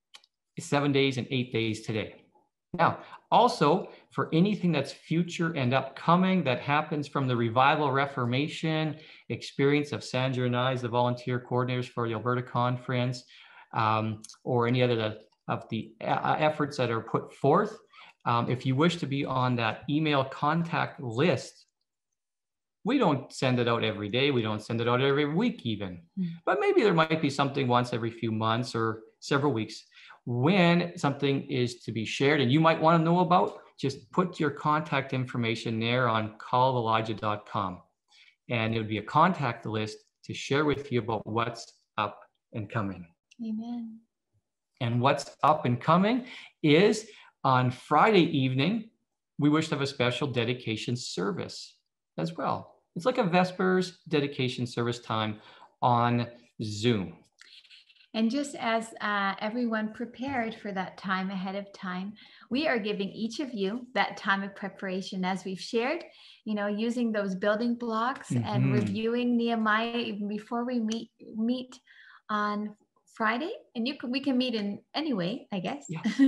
Speaker 3: 7 days and 8 days today. Now, also for anything that's future and upcoming that happens from the Revival Reformation experience of Sandra and I as the volunteer coordinators for the Alberta Conference, or any other of the efforts that are put forth, if you wish to be on that email contact list, we don't send it out every day. We don't send it out every week even, but maybe there might be something once every few months or several weeks when something is to be shared and you might want to know about. Just put your contact information there on callofelijah.com and it would be a contact list to share with you about what's up and coming.
Speaker 2: Amen.
Speaker 3: And what's up and coming is on Friday evening, we wish to have a special dedication service as well. It's like a Vespers dedication service time on Zoom.
Speaker 2: And just as everyone prepared for that time ahead of time, we are giving each of you that time of preparation as we've shared, using those building blocks and reviewing Nehemiah even before we meet on Friday. And we can meet in any way, I guess. Yes.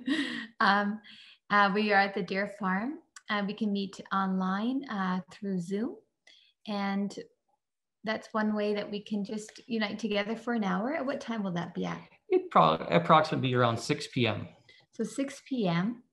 Speaker 2: We are at the Deer Farm. We can meet online through Zoom. And that's one way that we can just unite together for an hour. At what time will that be at?
Speaker 3: It probably approximately around 6 p.m.
Speaker 2: So 6 p.m.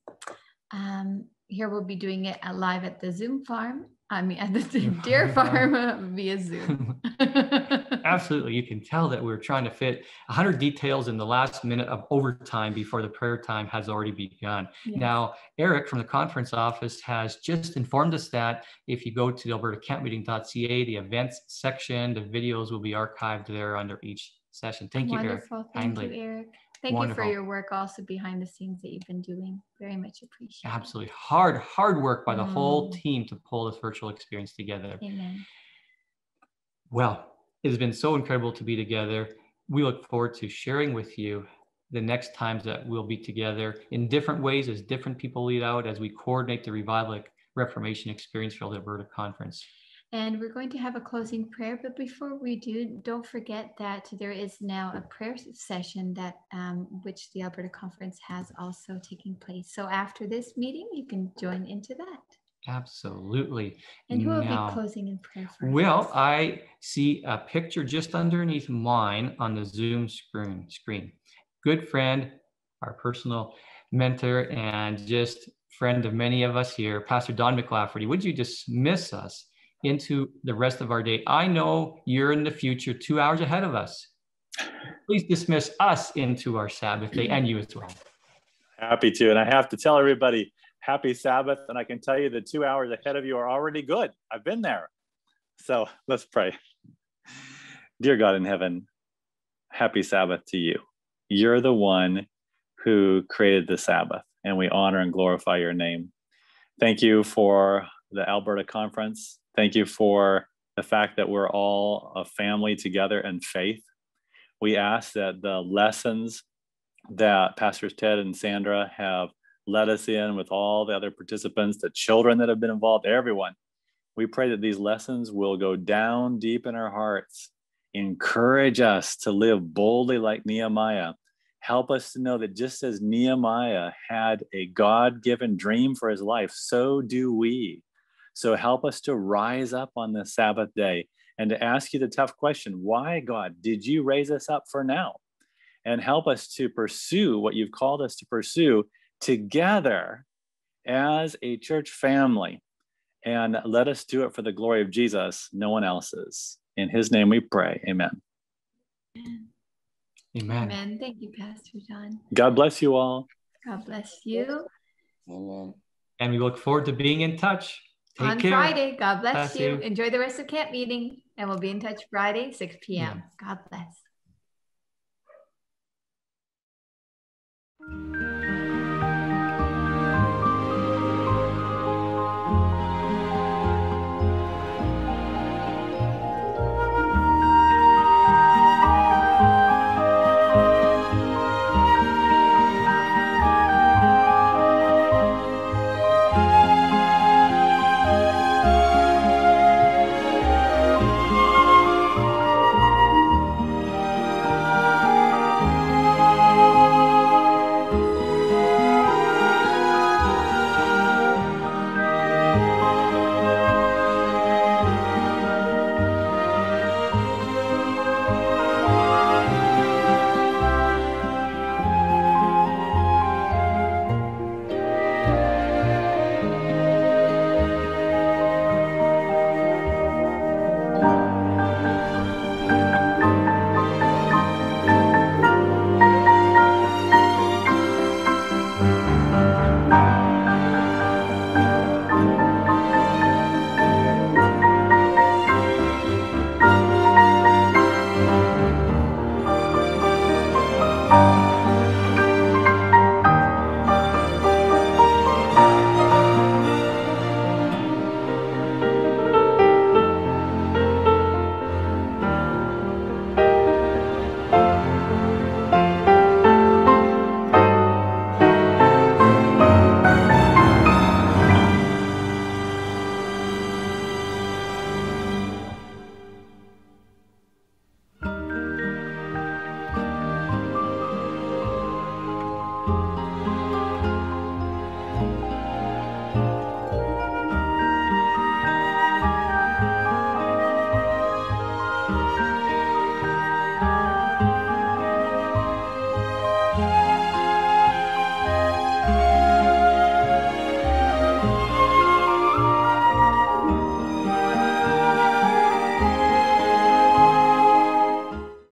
Speaker 2: Here we'll be doing it live at the Zoom farm. At the Deer Farm via Zoom.
Speaker 3: Absolutely. You can tell that we're trying to fit 100 details in the last minute of overtime before the prayer time has already begun. Yes. Now, Eric from the conference office has just informed us that if you go to the albertacampmeeting.ca, the events section, the videos will be archived there under each session. Thank you, Eric.
Speaker 2: Wonderful. Thank you, Eric. Thank you for your work also behind the scenes that you've been doing. Very much appreciated.
Speaker 3: Absolutely. Hard work by the whole team to pull this virtual experience together.
Speaker 2: Amen.
Speaker 3: Well, it has been so incredible to be together. We look forward to sharing with you the next times that we'll be together in different ways as different people lead out as we coordinate the Revival Reformation experience for the Alberta Conference.
Speaker 2: And we're going to have a closing prayer, but before we do, don't forget that there is now a prayer session that which the Alberta Conference has also taking place. So after this meeting, you can join into that.
Speaker 3: Absolutely.
Speaker 2: And who will be closing in prayer for us?
Speaker 3: Well, I see a picture just underneath mine on the Zoom screen. Good friend, our personal mentor and just friend of many of us here, Pastor Don McLafferty. Would you dismiss us into the rest of our day? I know you're in the future 2 hours ahead of us. Please dismiss us into our Sabbath day, and you as well.
Speaker 16: Happy to. And I have to tell everybody, happy Sabbath. And I can tell you the 2 hours ahead of you are already good. I've been there. So let's pray. Dear God in heaven, happy Sabbath to you. You're the one who created the Sabbath, and we honor and glorify your name. Thank you for the Alberta Conference. Thank you for the fact that we're all a family together in faith. We ask that the lessons that Pastors Ted and Sandra have led us in with all the other participants, the children that have been involved, everyone, we pray that these lessons will go down deep in our hearts, encourage us to live boldly like Nehemiah. Help us to know that just as Nehemiah had a God-given dream for his life, so do we. So help us to rise up on this Sabbath day and to ask you the tough question, why, God, did you raise us up for now? And help us to pursue what you've called us to pursue together as a church family. And let us do it for the glory of Jesus, no one else's. In his name we pray, amen.
Speaker 3: Amen.
Speaker 2: Amen. Thank you, Pastor John.
Speaker 16: God bless you all.
Speaker 2: God bless you.
Speaker 8: Amen.
Speaker 3: And we look forward to being in touch. Take
Speaker 2: On
Speaker 3: care.
Speaker 2: Friday, God bless
Speaker 3: Bless
Speaker 2: you.
Speaker 3: you.
Speaker 2: Enjoy the rest of camp meeting, and we'll be in touch Friday, 6 p.m.
Speaker 3: Yeah.
Speaker 2: God bless.